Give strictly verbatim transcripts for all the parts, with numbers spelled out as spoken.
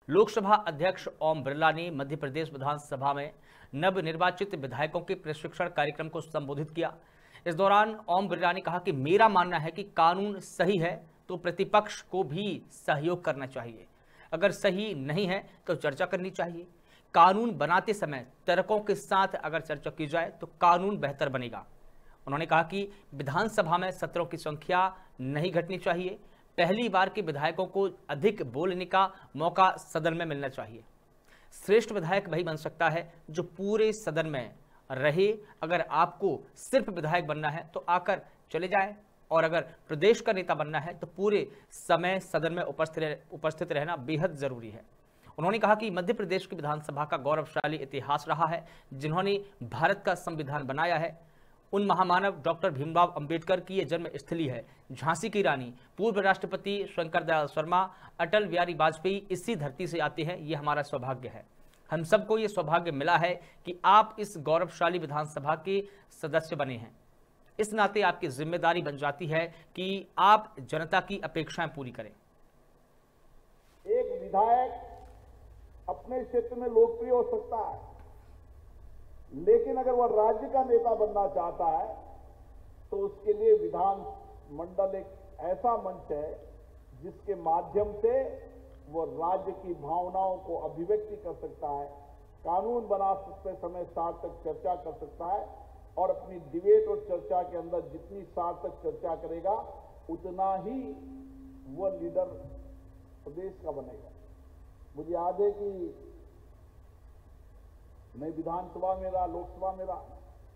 लोकसभा अध्यक्ष ओम बिरला ने मध्य प्रदेश विधानसभा में नवनिर्वाचित विधायकों के प्रशिक्षण कार्यक्रम को संबोधित किया। इस दौरान ओम बिरला ने कहा कि मेरा मानना है कि कानून सही है तो प्रतिपक्ष को भी सहयोग करना चाहिए, अगर सही नहीं है तो चर्चा करनी चाहिए। कानून बनाते समय तर्कों के साथ अगर चर्चा की जाए तो कानून बेहतर बनेगा। उन्होंने कहा कि विधानसभा में सत्रों की संख्या नहीं घटनी चाहिए। पहली बार के विधायकों को अधिक बोलने का मौका सदन में मिलना चाहिए। श्रेष्ठ विधायक वही बन सकता है जो पूरे सदन में रहे। अगर आपको सिर्फ विधायक बनना है तो आकर चले जाए, और अगर प्रदेश का नेता बनना है तो पूरे समय सदन में उपस्थित उपस्थित रहना बेहद जरूरी है। उन्होंने कहा कि मध्य प्रदेश की विधानसभा का गौरवशाली इतिहास रहा है। जिन्होंने भारत का संविधान बनाया है उन महामानव डॉक्टर भीमराव अंबेडकर की यह जन्मस्थली है। झांसी की रानी, पूर्व राष्ट्रपति शंकर दयाल शर्मा, अटल बिहारी वाजपेयी इसी धरती से आते हैं। ये हमारा सौभाग्य है। हम सबको ये सौभाग्य मिला है कि आप इस गौरवशाली विधानसभा के सदस्य बने हैं। इस नाते आपकी जिम्मेदारी बन जाती है कि आप जनता की अपेक्षाएं पूरी करें। एक विधायक अपने क्षेत्र में लोकप्रिय हो सकता है, लेकिन अगर वह राज्य का नेता बनना चाहता है तो उसके लिए विधान मंडल एक ऐसा मंच है जिसके माध्यम से वह राज्य की भावनाओं को अभिव्यक्ति कर सकता है, कानून बना सकते समय सार्थक चर्चा कर सकता है, और अपनी डिबेट और चर्चा के अंदर जितनी सार्थक चर्चा करेगा उतना ही वह लीडर प्रदेश का बनेगा। मुझे याद है कि मैं विधानसभा में रहा, लोकसभा में रहा,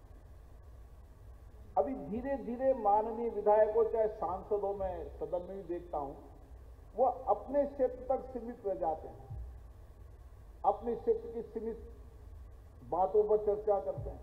अभी धीरे धीरे माननीय विधायकों चाहे सांसदों में सदन में भी देखता हूं, वह अपने क्षेत्र तक सीमित रह जाते हैं, अपने क्षेत्र की सीमित बातों पर चर्चा करते हैं।